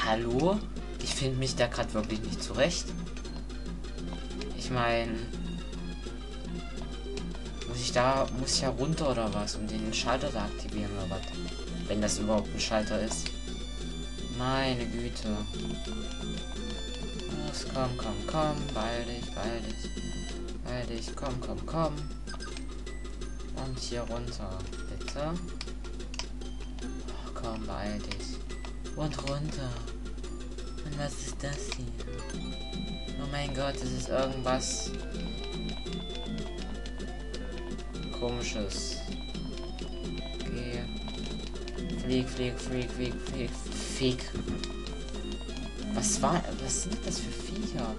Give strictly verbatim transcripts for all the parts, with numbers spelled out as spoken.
Hallo? Ich finde mich da gerade wirklich nicht zurecht. Ich meine, muss ich da, muss ich ja runter oder was, um den Schalter da aktivieren oder was? Wenn das überhaupt ein Schalter ist. Meine Güte. Los, komm, komm, komm, beeil dich, beeil dich. Beeil dich, komm, komm, komm. Und hier runter, bitte. Oh, komm, beeil dich. Und runter. Und was ist das hier? Oh mein Gott, das ist irgendwas Komisches. Geh. Flieg, flieg, flieg, flieg, flieg, flieg. Was war, was sind das für Viecher?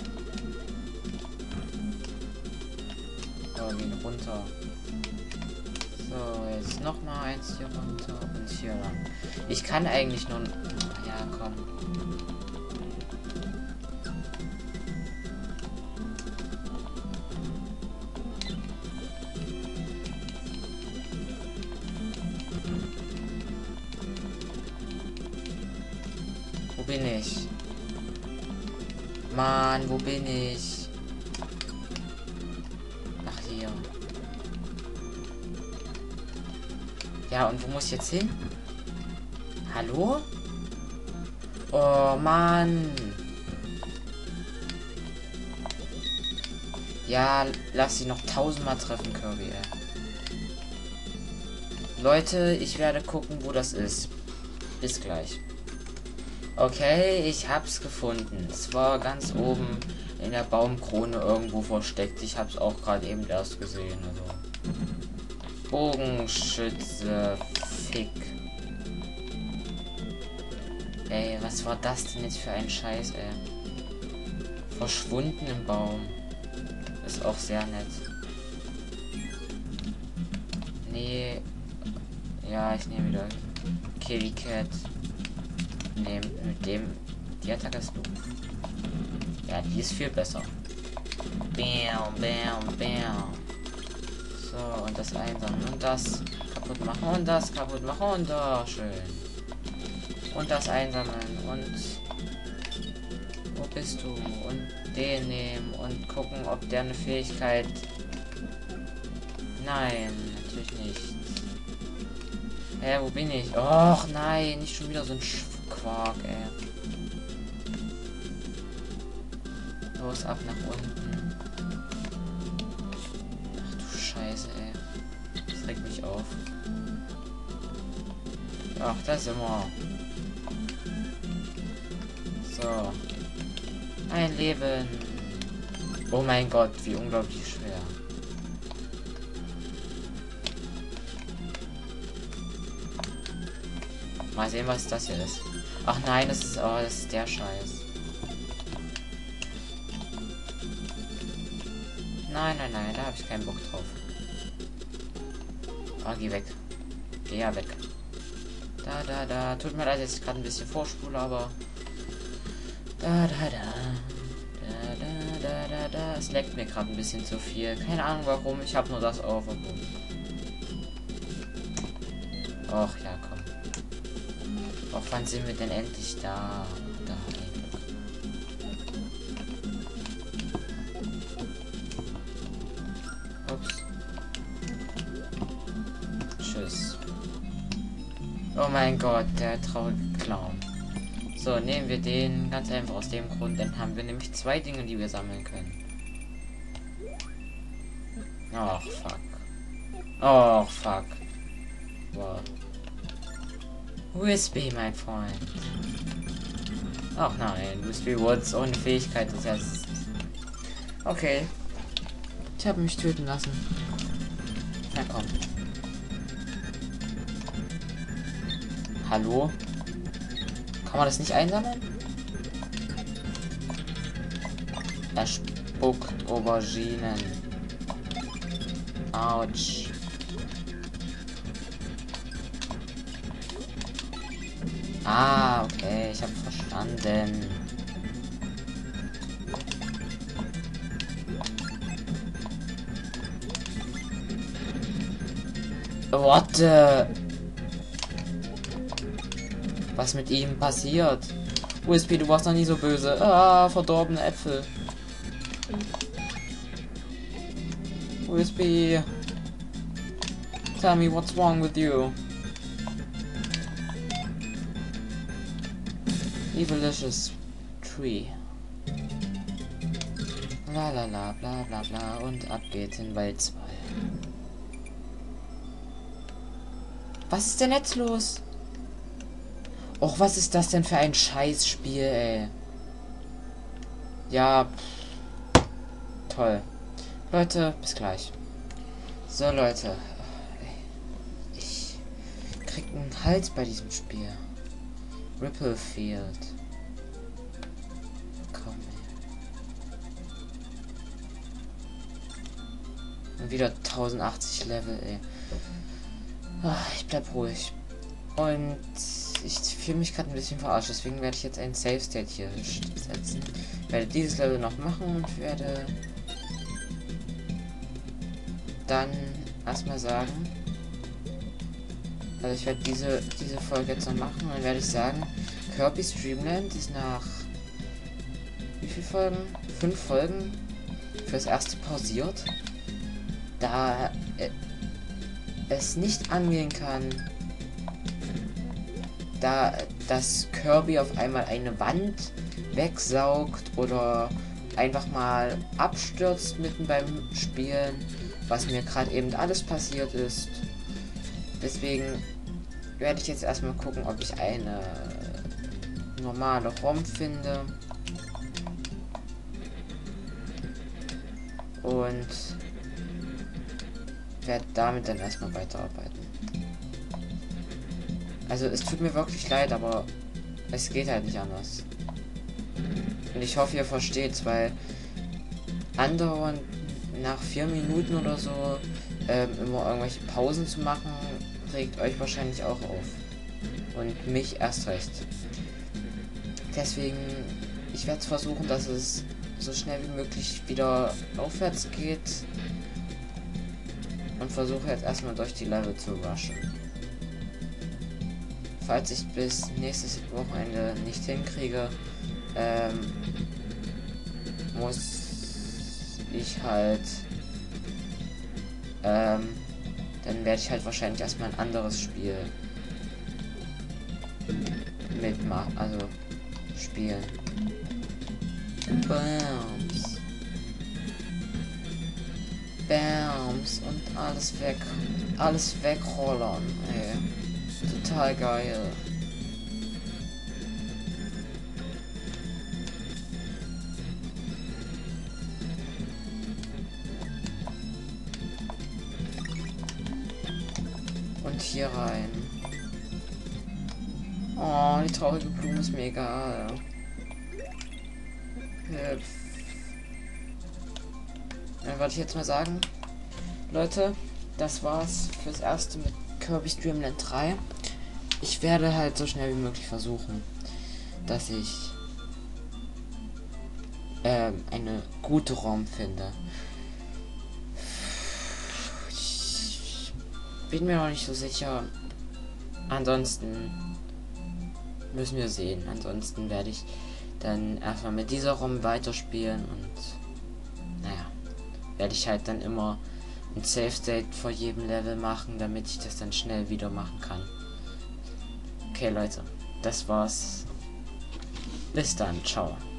Oh, gehen runter. So, jetzt noch mal eins hier runter und hier lang. Ich kann eigentlich nur... Ja, komm. Wo bin ich? Mann, wo bin ich? Ach, hier. Ja, und wo muss ich jetzt hin? Hallo? Oh, Mann. Ja, lass sie noch tausendmal treffen, Kirby, ey. Leute, ich werde gucken, wo das ist. Bis gleich. Okay, ich hab's gefunden. Es war ganz oben in der Baumkrone irgendwo versteckt. Ich hab's auch gerade eben erst gesehen. Also Bogenschütze, Fick. Ey, was war das denn jetzt für ein Scheiß, ey? Verschwunden im Baum. Ist auch sehr nett. Nee. Ja, ich nehme wieder Kitty Cat. Nee, mit dem. Die Attacke ist doof. Ja, die ist viel besser. Bam, bam, bam. So, und das einsammeln und das kaputt machen und das kaputt machen und da schön. Und das einsammeln und wo bist du? Und den nehmen und gucken, ob der eine Fähigkeit. Nein, natürlich nicht. Hä, wo bin ich? Och nein, nicht schon wieder so ein Quark, ey. Los, ab nach unten. Ach du Scheiße, ey. Das regt mich auf. Ach, da sind wir. So. Ein Leben. Oh mein Gott, wie unglaublich schwer. Mal sehen, was das hier ist. Ach nein, das ist, oh, das ist der Scheiß. Nein, nein, nein, da habe ich keinen Bock drauf. Oh, geh weg. Geh ja weg. Da, da, da. Tut mir leid, dass ich gerade ein bisschen vorspule, aber... Da, da, da. Da, da, da, da, da. Es leckt mir gerade ein bisschen zu viel. Keine Ahnung warum. Ich habe nur das auf. Och, ja, komm. Auch wann sind wir denn endlich da? Da. Ups. Tschüss. Oh mein Gott, der traurige Clown. So, nehmen wir den ganz einfach aus dem Grund, dann haben wir nämlich zwei Dinge, die wir sammeln können. Ach, fuck. Oh, fuck. Wow. U S B, mein Freund. Ach nein, U S B Woods ohne Fähigkeit ist ja... Okay. Ich habe mich töten lassen. Na komm. Hallo? Kann man das nicht einsammeln? Er spuckt Auberginen. Autsch. Ah, okay, ich habe verstanden. What the... Was mit ihm passiert? U S P, du warst noch nie so böse. Ah, verdorbene Äpfel. U S P. Tell me what's wrong with you. Evilicious Tree. La la la bla bla bla und ab geht's in Wald zwei. Was ist denn jetzt los? Och, was ist das denn für ein Scheißspiel, ey? Ja, pff. Toll. Leute, bis gleich. So, Leute. Ich krieg einen Hals bei diesem Spiel. Ripplefield. Komm, ey. Und wieder tausendachtzig Level, ey. Ach, ich bleib ruhig. Und ich fühle mich gerade ein bisschen verarscht, deswegen werde ich jetzt ein Save State hier setzen. Werde dieses Level noch machen und werde dann erstmal sagen, also ich werde diese diese Folge jetzt noch machen und dann werde ich sagen, Kirby's Dream Land ist nach wie viel Folgen? Fünf Folgen fürs erste pausiert, da es nicht angehen kann, da das Kirby auf einmal eine Wand wegsaugt oder einfach mal abstürzt mitten beim Spielen, was mir gerade eben alles passiert ist. Deswegen werde ich jetzt erstmal gucken, ob ich eine normale ROM finde und werde damit dann erstmal weiterarbeiten. Also es tut mir wirklich leid, aber es geht halt nicht anders. Und ich hoffe, ihr versteht's, weil andauernd nach vier Minuten oder so ähm, immer irgendwelche Pausen zu machen, regt euch wahrscheinlich auch auf. Und mich erst recht. Deswegen, ich werde versuchen, dass es so schnell wie möglich wieder aufwärts geht. Und versuche jetzt erstmal durch die Level zu rushen. Falls ich bis nächstes Wochenende nicht hinkriege, ähm, muss ich halt, ähm, dann werde ich halt wahrscheinlich erstmal ein anderes Spiel mitmachen, also spielen. Bams. Bams und alles weg, alles wegrollern, ey. Total geil. Und hier rein. Oh, die traurige Blume ist mir egal. Hüpf. Dann wollte ich jetzt mal sagen, Leute, das war's fürs erste mit Kirby's Dream Land drei. Ich werde halt so schnell wie möglich versuchen, dass ich ähm, eine gute ROM finde. Ich bin mir noch nicht so sicher. Ansonsten müssen wir sehen. Ansonsten werde ich dann erstmal mit dieser ROM weiterspielen und naja, werde ich halt dann immer ein Save State vor jedem Level machen, damit ich das dann schnell wieder machen kann. Okay, Leute, das war's. Bis dann, ciao.